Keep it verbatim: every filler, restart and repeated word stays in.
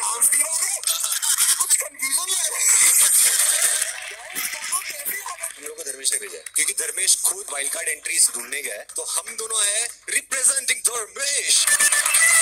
कुछ कंफ्यूजन लग रहा है। हम लोग को धर्मेश ने भेजा क्योंकि धर्मेश खुद वाइल्ड कार्ड एंट्रीज ढूंढने गया है, तो हम दोनों है रिप्रेजेंटिंग धर्मेश।